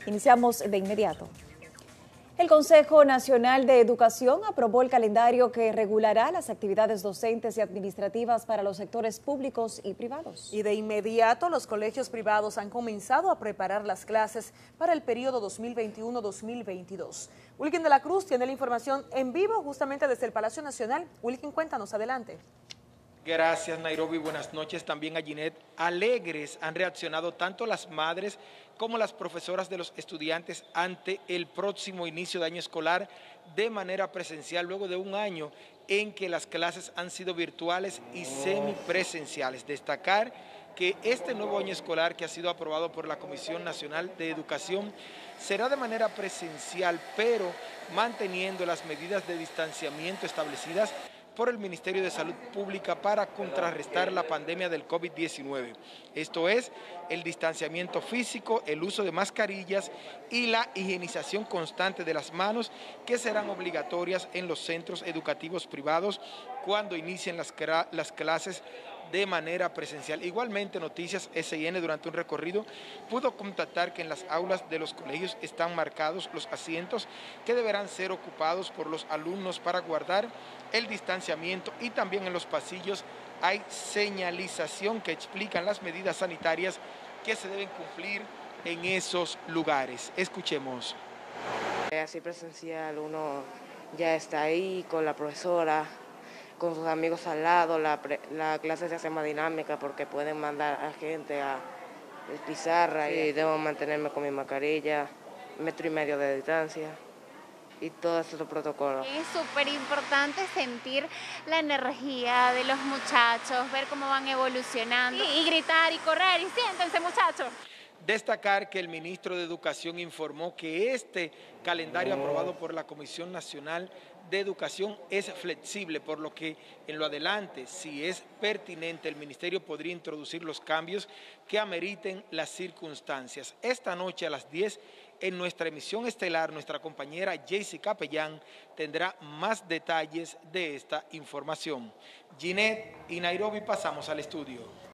Iniciamos de inmediato. El Consejo Nacional de Educación aprobó el calendario que regulará las actividades docentes y administrativas para los sectores públicos y privados. Y de inmediato los colegios privados han comenzado a preparar las clases para el periodo 2021-2022. Wilkin de la Cruz tiene la información en vivo justamente desde el Palacio Nacional. Wilkin, cuéntanos, adelante. Gracias, Nairobi. Buenas noches también a Ginette. Alegres han reaccionado tanto las madres como las profesoras de los estudiantes ante el próximo inicio de año escolar de manera presencial, luego de un año en que las clases han sido virtuales y semipresenciales. Destacar que este nuevo año escolar que ha sido aprobado por la Comisión Nacional de Educación será de manera presencial, pero manteniendo las medidas de distanciamiento establecidas por el Ministerio de Salud Pública para contrarrestar la pandemia del COVID-19. Esto es, el distanciamiento físico, el uso de mascarillas y la higienización constante de las manos, que serán obligatorias en los centros educativos privados cuando inicien las clases de manera presencial. Igualmente, Noticias SIN durante un recorrido pudo constatar que en las aulas de los colegios están marcados los asientos que deberán ser ocupados por los alumnos para guardar el distanciamiento, y también en los pasillos hay señalización que explican las medidas sanitarias que se deben cumplir en esos lugares. Escuchemos. Así presencial, uno ya está ahí con la profesora, con sus amigos al lado, la clase se hace más dinámica porque pueden mandar a gente a pizarra y debo mantenerme con mi mascarilla, 1,5 metros de distancia y todos esos protocolos. Es súper importante sentir la energía de los muchachos, ver cómo van evolucionando y gritar y correr y siéntense, muchachos. Destacar que el ministro de Educación informó que este calendario aprobado por la Comisión Nacional de Educación es flexible, por lo que en lo adelante, si es pertinente, el ministerio podría introducir los cambios que ameriten las circunstancias. Esta noche a las 10, en nuestra emisión estelar, nuestra compañera Jaycee Capellán tendrá más detalles de esta información. Ginette y Nairobi, pasamos al estudio.